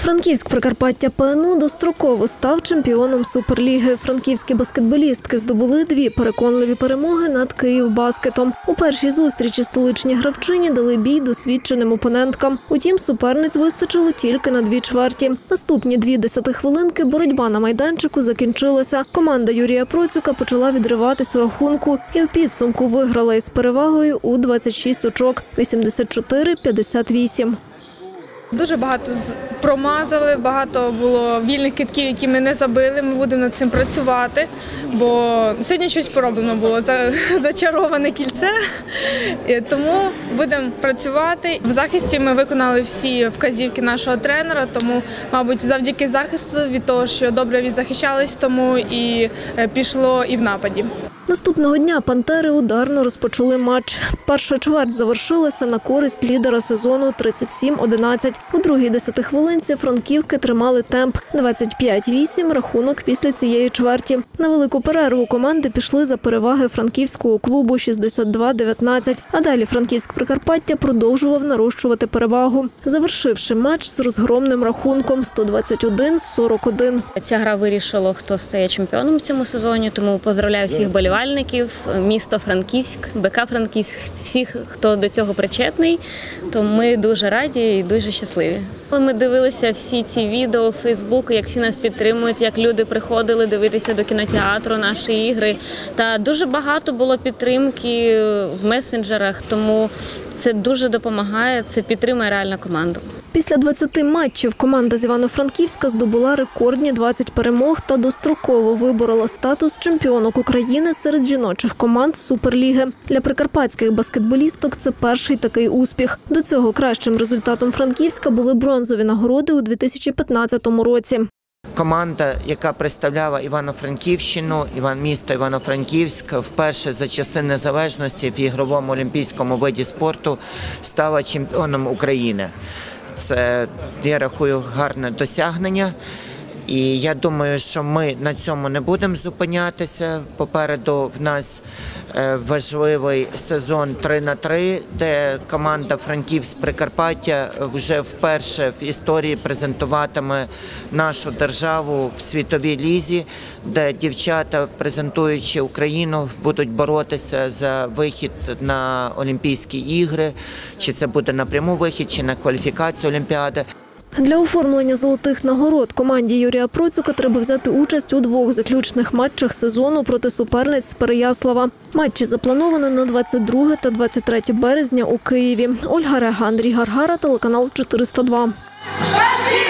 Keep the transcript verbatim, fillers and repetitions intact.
Франківськ Прикарпаття ПНУ достроково став чемпіоном Суперліги. Франківські баскетболістки здобули дві переконливі перемоги над Київбаскетом. У першій зустрічі столичні гравчині дали бій досвідченим опоненткам. Утім, суперниць вистачило тільки на дві чверті. Наступні дві десятихвилинки боротьба на майданчику закінчилася. Команда Юрія Процюка почала відриватись у рахунку і в підсумку виграла із перевагою у двадцять шість очок – вісімдесят чотири - п'ятдесят вісім. Дуже багато промазали, багато було вільних китків, які ми не забили. Ми будемо над цим працювати, бо сьогодні щось пороблено було, зачароване кільце, тому будемо працювати. В захисті ми виконали всі вказівки нашого тренера, тому, мабуть, завдяки захисту, від того, що добре відзахищались, тому і пішло і в нападі. Наступного дня «Пантери» ударно розпочали матч. Перша чверть завершилася на користь лідера сезону тридцять сім одинадцять. У другій десятихвилинці франківки тримали темп двадцять п'ять вісім рахунок після цієї чверті. На велику перерву команди пішли за переваги франківського клубу шістдесят два дев'ятнадцять. А далі Франківськ Прикарпаття продовжував нарощувати перевагу, завершивши матч з розгромним рахунком сто двадцять один сорок один. Ця гра вирішила, хто стає чемпіоном в цьому сезоні, тому поздравляю всіх болівальників. Місто Франківськ, БК Франківськ, всіх, хто до цього причетний, то ми дуже раді і дуже щасливі. Ми дивилися всі ці відео в Фейсбуку, як всі нас підтримують, як люди приходили дивитися до кінотеатру наші ігри. Та дуже багато було підтримки в месенджерах, тому це дуже допомагає, це підтримує реально команду. Після двадцяти матчів команда з Івано-Франківська здобула рекордні двадцять перемог та достроково виборола статус чемпіонок України серед жіночих команд Суперліги. Для прикарпатських баскетболісток це перший такий успіх. До цього кращим результатом Франківська були бронзові нагороди у дві тисячі п'ятнадцятому році. Команда, яка представляла Івано-Франківщину, Іван місто Івано-Франківськ, вперше за часи незалежності в ігровому олімпійському виді спорту стала чемпіоном України. Це, я рахую, гарне досягнення. І я думаю, що ми на цьому не будемо зупинятися. Попереду в нас важливий сезон три на три, де команда Франківськ-Прикарпаття вже вперше в історії презентуватиме нашу державу в світовій лізі, де дівчата, презентуючи Україну, будуть боротися за вихід на Олімпійські ігри, чи це буде напряму вихід, чи на кваліфікацію Олімпіади. Для оформлення золотих нагород команді Юрія Процюка треба взяти участь у двох заключних матчах сезону проти суперниць з Переяслава. Матчі заплановано на двадцять друге та двадцять третє березня у Києві. Ольга Рега, Андрій Гаргара, телеканал чотириста два.